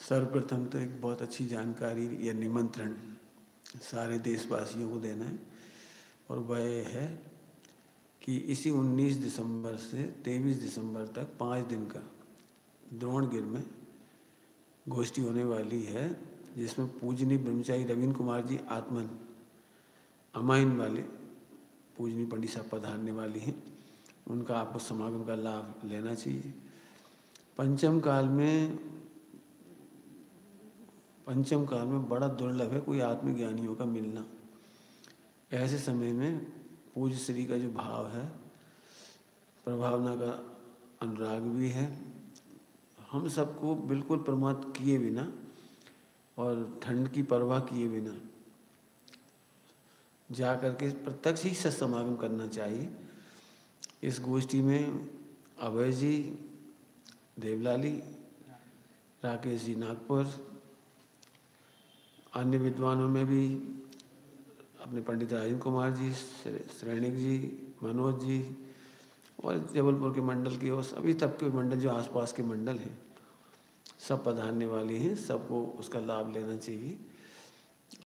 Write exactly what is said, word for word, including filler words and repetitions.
सर्वप्रथम तो एक बहुत अच्छी जानकारी या निमंत्रण सारे देशवासियों को देना है, और वह है कि इसी उन्नीस दिसंबर से तेईस दिसंबर तक पाँच दिन का द्रोणगिर में गोष्ठी होने वाली है, जिसमें पूजनीय ब्रह्मचारी रविंद्र कुमार जी आत्मन अमाइन वाले पूजनीय पंडित साहब पधारने वाली हैं। उनका आपको समागम का लाभ लेना चाहिए। पंचम काल में पंचम काल में बड़ा दुर्लभ है कोई आत्मज्ञानियों का मिलना। ऐसे समय में पूज्य श्री का जो भाव है, प्रभावना का अनुराग भी है। हम सबको बिल्कुल प्रमाद किए बिना और ठंड की परवाह किए बिना जा करके प्रत्यक्ष ही सत्समागम करना चाहिए। इस गोष्ठी में अभय जी देवलाली, राकेश जी नागपुर, अन्य विद्वानों में भी अपने पंडित राजेंद्र कुमार जी, श्रेणिक जी, मनोज जी, और जबलपुर के मंडल के और सभी तब के मंडल जो आसपास के मंडल हैं सब पधारने वाले हैं। सबको उसका लाभ लेना चाहिए।